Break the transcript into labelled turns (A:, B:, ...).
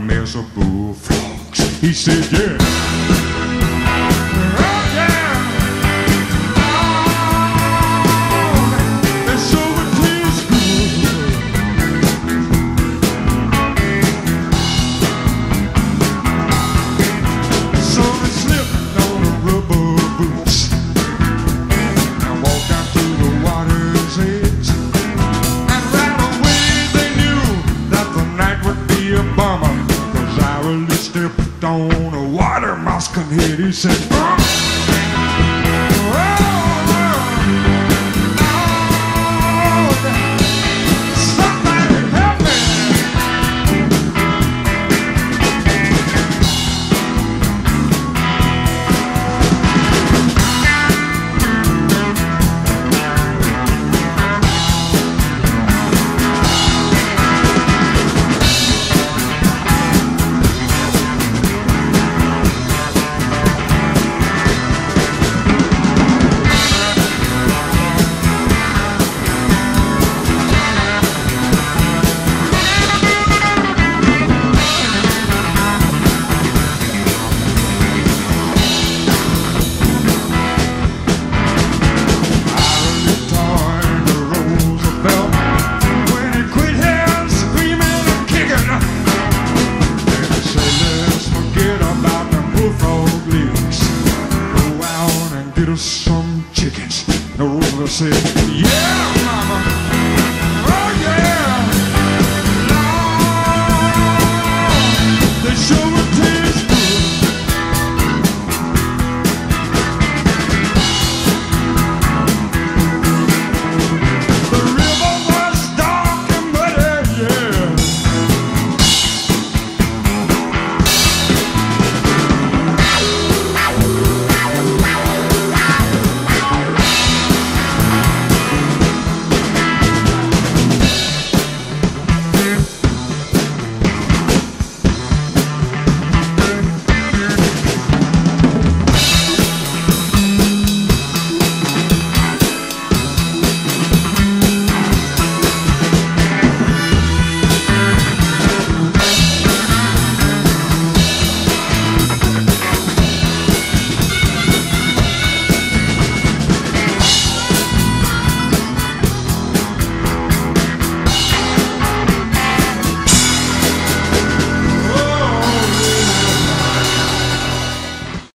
A: mess of bullfrogs. He said, yeah. Oh, yeah. Oh, and so it tastes good. So they slipped on the rubber boots and walked down to the water's edge. And right away they knew that the night would be a bummer, 'cause I really stepped on a water mouse come here. He said, somebody help me. Some chickens. No, Roosevelt said.